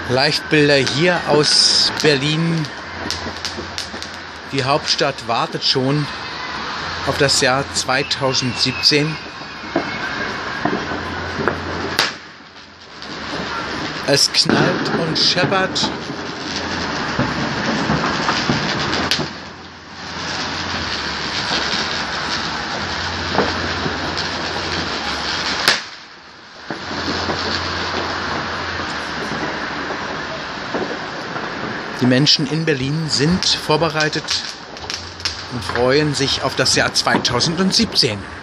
Live-Bilder hier aus Berlin. Die Hauptstadt wartet schon auf das Jahr 2017. Es knallt und scheppert. Die Menschen in Berlin sind vorbereitet und freuen sich auf das Jahr 2017.